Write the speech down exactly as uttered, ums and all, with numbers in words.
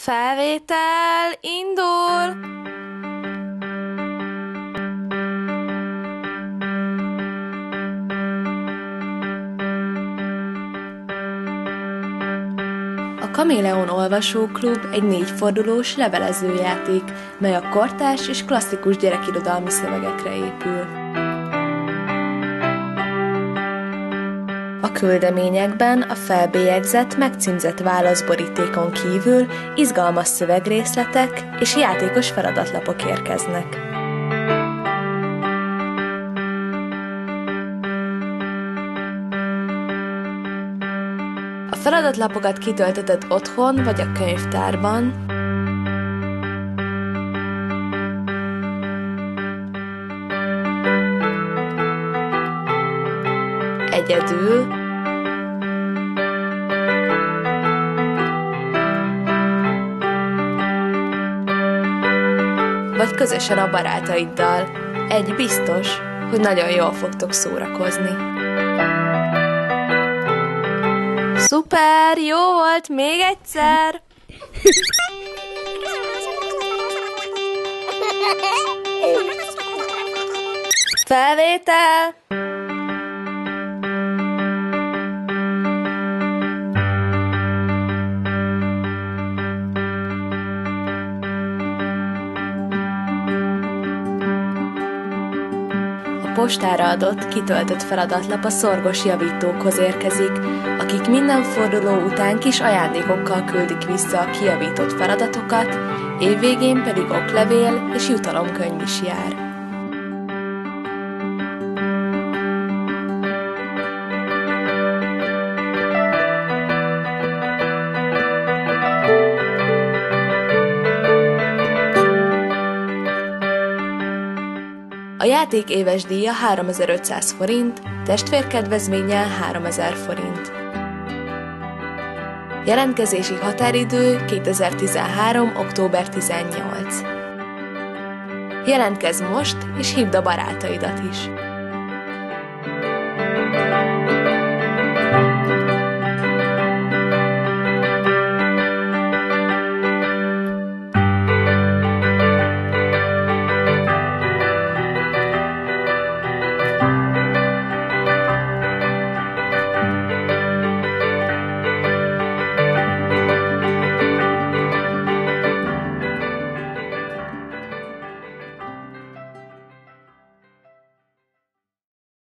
Felvétel indul! A Kaméleon Olvasóklub egy négyfordulós levelezőjáték, mely a kortárs és klasszikus gyerekirodalmi szövegekre épül. A küldeményekben a felbélyegzett, megcímzett válaszborítékon kívül izgalmas szövegrészletek és játékos feladatlapok érkeznek. A feladatlapokat kitöltheted otthon vagy a könyvtárban, egyedül, vagy közösen a barátaiddal. Egy biztos, hogy nagyon jól fogtok szórakozni. Szuper, jó volt, még egyszer! Felvétel! A postára adott, kitöltött feladatlap a szorgos javítókhoz érkezik, akik minden forduló után kis ajándékokkal küldik vissza a kijavított feladatokat, évvégén pedig oklevél és jutalomkönyv is jár. A játék éves díja háromezer-ötszáz forint, testvérkedvezménnyel háromezer forint. Jelentkezési határidő kétezer-tizenhárom. október tizennyolcadika. Jelentkezz most, és hívd a barátaidat is!